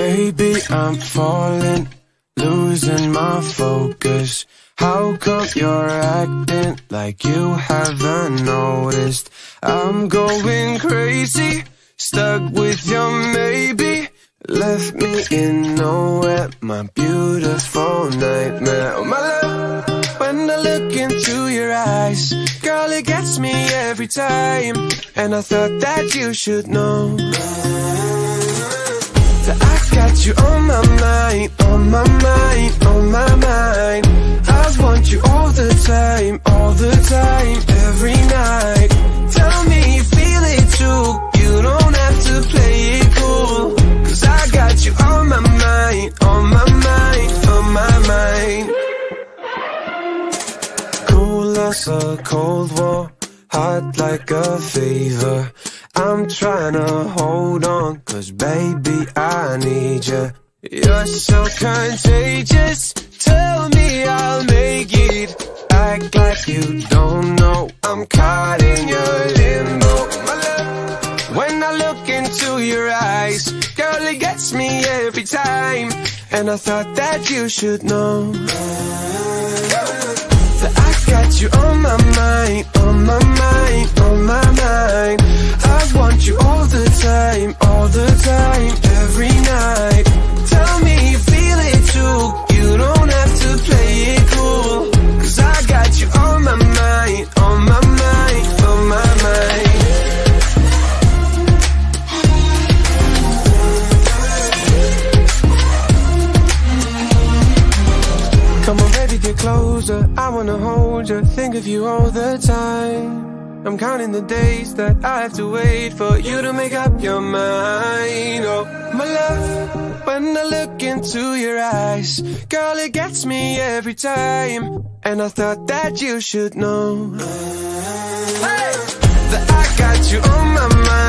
Baby, I'm falling, losing my focus. How come you're acting like you haven't noticed? I'm going crazy, stuck with your maybe. Left me in nowhere, my beautiful nightmare. Oh my love, when I look into your eyes, girl, it gets me every time. And I thought that you should know that I got you on my mind, on my mind, on my mind. I want you all the time, every night. Tell me you feel it too, you don't have to play it cool. Cause I got you on my mind, on my mind, on my mind. Cool as a cold war, hot like a fever. I'm tryna hold on, cause baby I need you. You're so contagious, tell me I'll make it. Act like you don't know, I'm caught in your limbo. My love, when I look into your eyes, girl, it gets me every time. And I thought that you should know that I got you on my mind, on my mind, on my mind. I want you all the time, every night. Tell me you feel it too, you don't have to play it cool. Cause I got you on my mind, on my mind, on my mind. Come on baby, get closer, I wanna hold you, think of you all the time. I'm counting the days that I have to wait for you to make up your mind. Oh, my love, when I look into your eyes, girl, it gets me every time. And I thought that you should know that I got you on my mind.